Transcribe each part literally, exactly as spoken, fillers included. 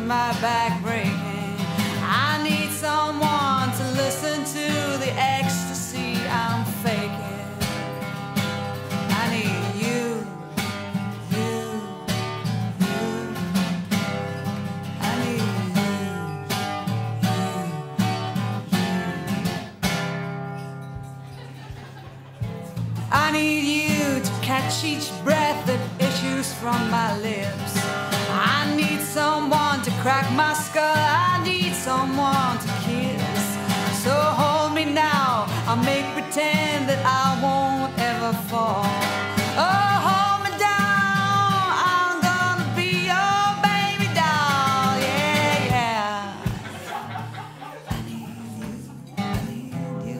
my back breaking. I need someone to listen to the ecstasy I'm faking. I need you, you, you. I need you, you, you. I need you to catch each breath that issues from my lips. I need someone to crack my skull. I need someone to kiss. So hold me now, I'll make pretend that I won't ever fall. Oh, hold me down, I'm gonna be your baby doll. Yeah, yeah. I need you, I need you,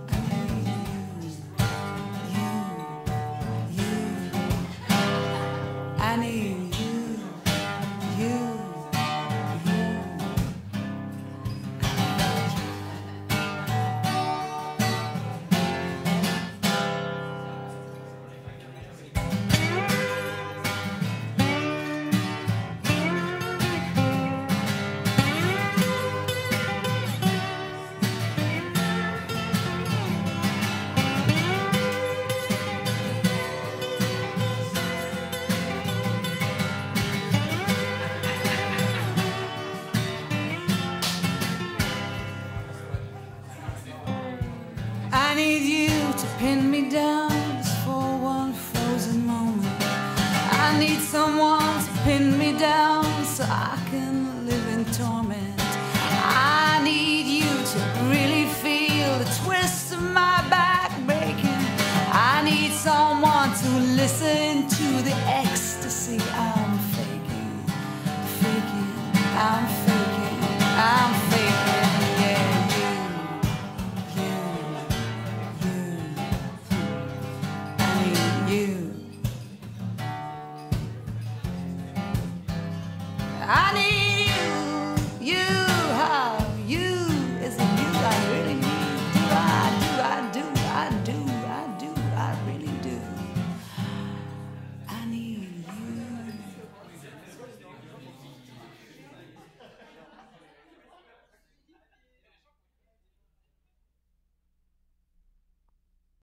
I need you, you, you. I need you, you, you. I need you to pin me down just for one frozen moment. I need someone to pin me down so I can live in torment. I need you to really feel the twist of my back breaking. I need someone to listen to the ecstasy I'm faking, faking, I'm faking, I'm faking. I need you, you.